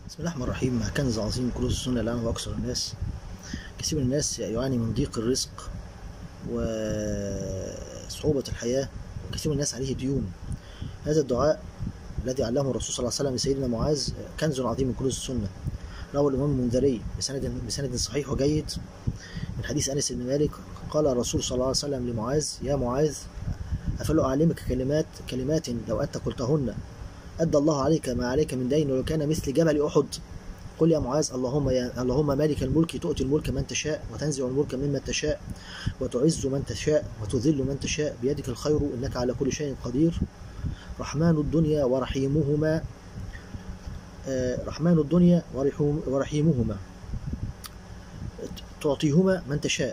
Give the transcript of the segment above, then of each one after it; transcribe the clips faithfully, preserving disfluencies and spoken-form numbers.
بسم الله الرحمن الرحيم. كنز عظيم كنوز السنة الآن وأكثر الناس. كثير من الناس يعاني من ضيق الرزق وصعوبة الحياة، وكثير من الناس عليه ديون. هذا الدعاء الذي علمه الرسول صلى الله عليه وسلم لسيدنا معاذ كنز عظيم من كنوز السنة. روى الإمام المنذري بسند بسند صحيح وجيد من حديث أنس بن مالك قال الرسول صلى الله عليه وسلم لمعاذ: يا معاذ، أفلا أعلمك كلمات كلمات لو أنت قلتهن أدى الله عليك ما عليك من دين ولو كان مثل جبل أحد. قل يا معاذ: اللهم يا اللهم مالك الملك تؤتي الملك من تشاء وتنزع الملك ممن تشاء وتعز من تشاء وتذل من تشاء بيدك الخير إنك على كل شيء قدير. رحمن الدنيا ورحيمهما رحمن الدنيا ورحيمهما تعطيهما من تشاء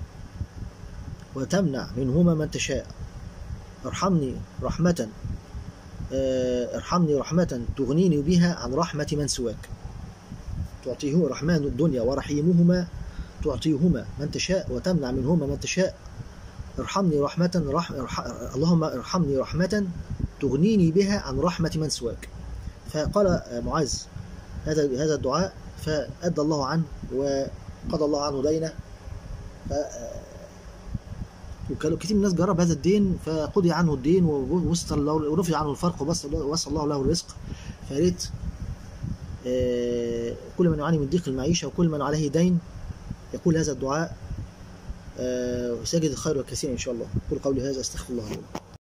وتمنع منهما من تشاء. ارحمني رحمة ارحمني رحمة تغنيني بها عن رحمة من سواك. تعطيه رحمن الدنيا ورحيمهما تعطيهما من تشاء وتمنع منهما من تشاء. ارحمني رحمة رح... رح... اللهم ارحمني رحمة تغنيني بها عن رحمة من سواك. فقال معاذ هذا هذا الدعاء فأدى الله عنه وقضى الله عنه دينه. ف... وكثير من الناس جرب هذا الدين فقضي عنه الدين ورفع عنه الفرق ووسع الله له الرزق. فياريت كل من يعاني من ضيق المعيشة وكل من عليه دين يقول هذا الدعاء وسيجد الخير والكثير إن شاء الله. قل قولي هذا، استغفر الله لي.